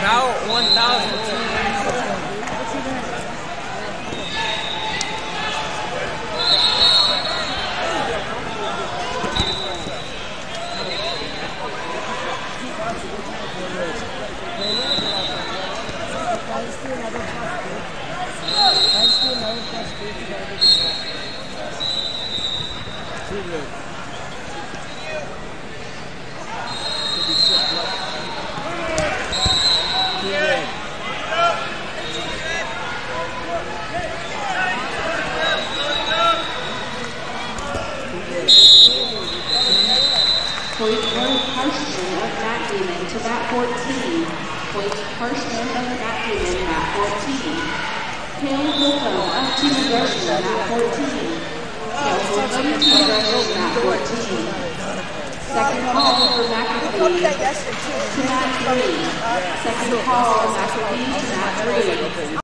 Now 1,200. Point Harshman of Matt Damon to bat 14. Point Harshman of Matt Damon, bat 14. Kale Holcomb of Team Gresham, bat 14. Kale Holcomb, Team Gresham, bat 14. Second call for McAfee to bat 3. Second call, McAfee to bat 3.